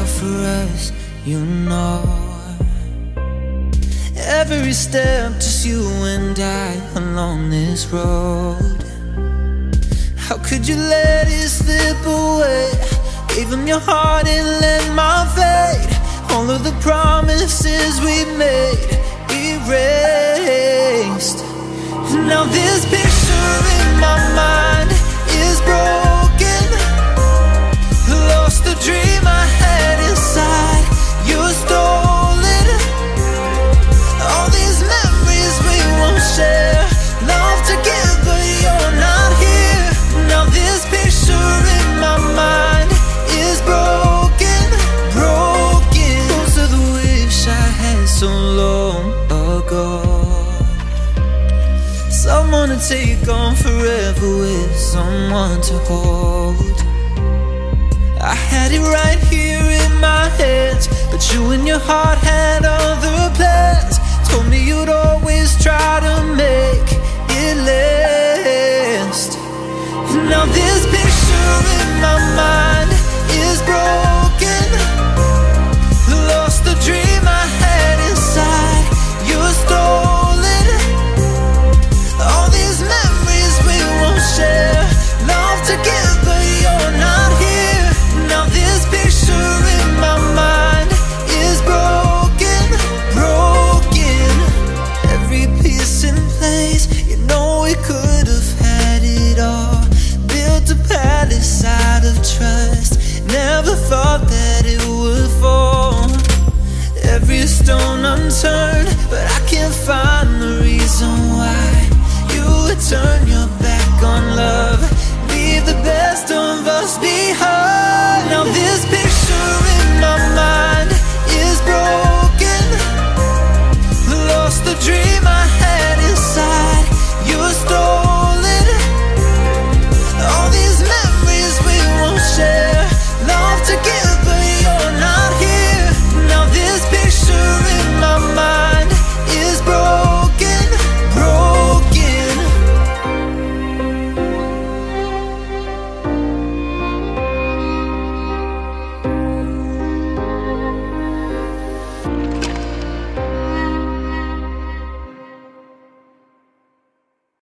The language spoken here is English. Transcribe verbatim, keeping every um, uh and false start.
out for us, you know. Every step, just you and I along this road. How could you let it slip away? Gave him your heart and let mine fade. All of the promises we made erased. Now this picture in my mind is broken. Lost the dream I had inside. You're stolen. All these memories we won't share. Love to give, but you're not here. Now this picture in my mind is broken, broken. Those are the wish I had so long ago. Someone to take on forever with someone to hold. I had it right here in my hands, but you and your heart had other plans. Told me you'd always try to make it last. Now this picture in my mind is broken. Lost the dream I had inside. You're stolen. All these memories we won't share. Love to give, but you're not here. Now this picture in my mind is broken, broken. Every piece in place, you know we could have had it all. Built a palace out of trust. Never thought that it would fall. Every stone unturned, but I can't find the reason why you would turn your back on love. Leave the best of us behind. Now this picture in my mind is broken. Lost the dream